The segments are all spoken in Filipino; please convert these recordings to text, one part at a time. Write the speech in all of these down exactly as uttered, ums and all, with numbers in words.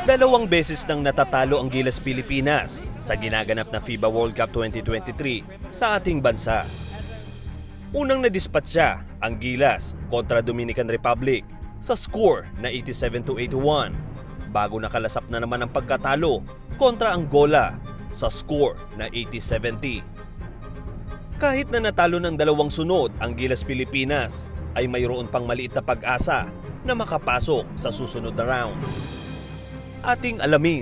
Dalawang beses nang natatalo ang Gilas Pilipinas sa ginaganap na FIBA World Cup twenty twenty-three sa ating bansa. Unang nadispatcha ang Gilas kontra Dominican Republic sa score na eighty-seven to eighty-one bago nakalasap na naman ang pagkatalo kontra Angola sa score na eighty seventy. Kahit na natalo ng dalawang sunod ang Gilas Pilipinas ay mayroon pang maliit na pag-asa na makapasok sa susunod na round. Ating alamin.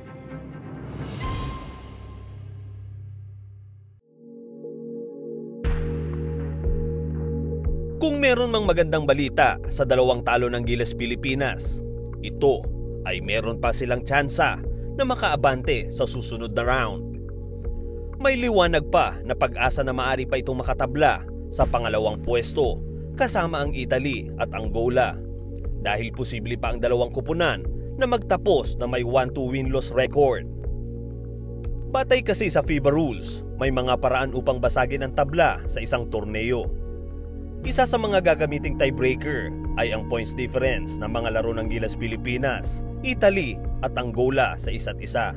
Kung meron mang magandang balita sa dalawang talo ng Gilas Pilipinas, ito ay meron pa silang tsansa na makaabante sa susunod na round. May liwanag pa na pag-asa na maaari pa itong makatabla sa pangalawang pwesto kasama ang Italy at Angola dahil posible pa ang dalawang kupunan na magtapos na may one two win-loss record. Batay kasi sa FIBA rules, may mga paraan upang basagin ang tabla sa isang torneo. Isa sa mga gagamiting tiebreaker ay ang points difference ng mga laro ng Gilas Pilipinas, Italy at Angola sa isa't isa.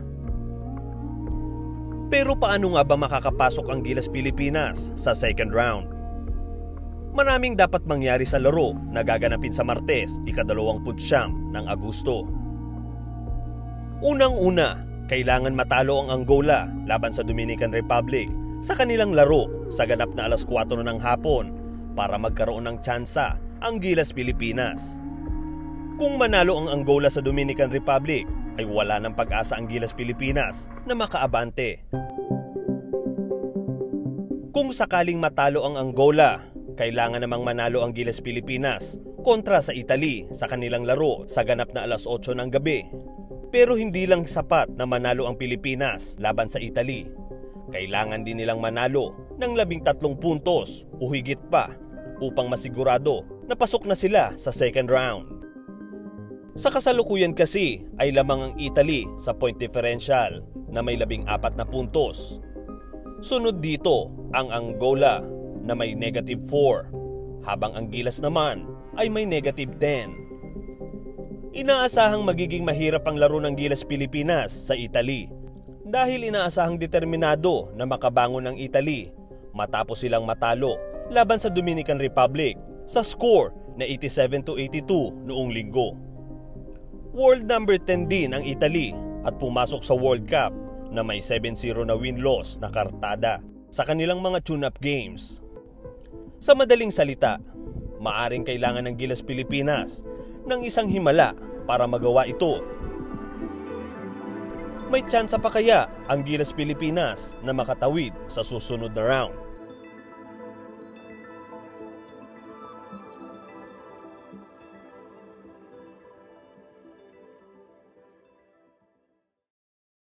Pero paano nga ba makakapasok ang Gilas Pilipinas sa second round? Maraming dapat mangyari sa laro na gaganapin sa Martes, ikadalawamput siyam ng Agosto. Unang-una, kailangan matalo ang Angola laban sa Dominican Republic sa kanilang laro sa ganap na alas kwatro ng hapon para magkaroon ng tsansa ang Gilas Pilipinas. Kung manalo ang Angola sa Dominican Republic, ay wala ng pag-asa ang Gilas Pilipinas na makaabante. Kung sakaling matalo ang Angola, kailangan namang manalo ang Gilas Pilipinas kontra sa Italy sa kanilang laro sa ganap na alas otso ng gabi. Pero hindi lang sapat na manalo ang Pilipinas laban sa Italy. Kailangan din nilang manalo ng labing tatlong puntos o higit pa upang masigurado na pasok na sila sa second round. Sa kasalukuyan kasi ay lamang ang Italy sa point differential na may labing apat na puntos. Sunod dito ang Angola na may negative four, habang ang Gilas naman ay may negative ten. Inaasahang magiging mahirap ang laro ng Gilas Pilipinas sa Italy dahil inaasahang determinado na makabangon ng Italy matapos silang matalo laban sa Dominican Republic sa score na eighty-seven to eighty-two noong linggo. World number ten din ang Italy at pumasok sa World Cup na may seven zero na win-loss na kartada sa kanilang mga tune-up games. Sa madaling salita, maaring kailangan ng Gilas Pilipinas ng isang himala para magawa ito. May tsansa pa kaya ang Gilas Pilipinas na makatawid sa susunod na round?